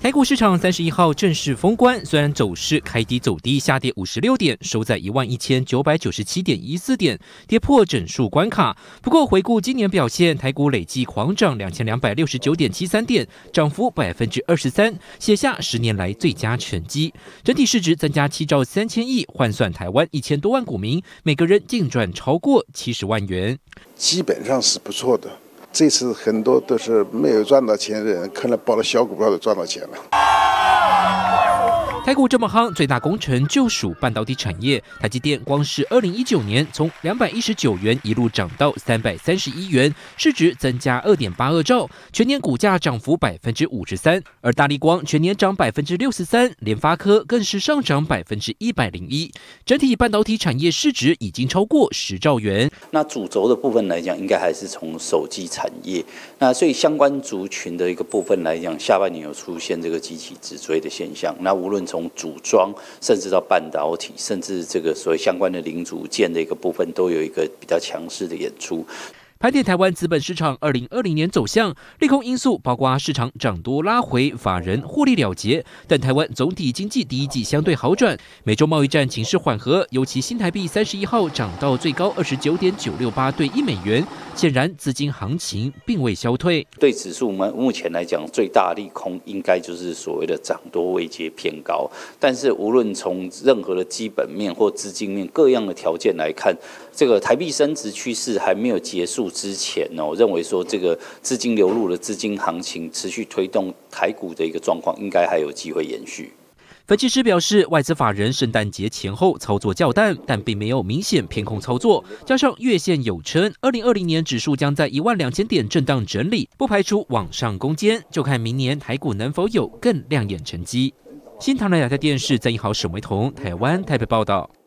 台股市场31号正式封关，虽然走势开低走低，下跌56点，收在11997.14点，跌破整数关卡。不过回顾今年表现，台股累计狂涨2269.73点，涨幅23%，写下10年来最佳成绩。整体市值增加7兆3000亿，换算台湾1000多万股民，每个人净赚超过70万元， 基本上是不错的。这次很多都是没有赚到钱的人，可能报了小股票都赚到钱了。 台股这么夯，最大功臣就属半导体产业。台积电光是2019年从219元一路涨到331元，市值增加2.82兆，全年股价涨幅53%。而大立光全年涨63%，联发科更是上涨101%。整体半导体产业市值已经超过10兆元。 那主轴的部分来讲，应该还是从手机产业。那所以相关族群的一个部分来讲，下半年有出现这个集体止追的现象。那无论从组装，甚至到半导体，甚至这个所谓相关的零组件的一个部分，都有一个比较强势的演出。 盘点台湾资本市场2020年走向，利空因素包括市场涨多拉回，法人获利了结，但台湾总体经济第一季相对好转，美洲贸易战情势缓和，尤其新台币31号涨到最高29.968兑1美元，显然资金行情并未消退。 对指数目前来讲，最大利空应该就是所谓的涨多位阶偏高，但是无论从任何的基本面或资金面各样的条件来看，这个台币升值趋势还没有结束之前呢，我认为说这个资金流入的资金行情持续推动台股的一个状况，应该还有机会延续。 分析师表示，外资法人圣诞节前后操作较淡，但并没有明显偏空操作，加上月线有撑，2020年指数将在12000点震荡整理，不排除往上攻坚，就看明年台股能否有更亮眼成绩。新唐人亚太电视曾一豪、沈维彤，台湾台北报道。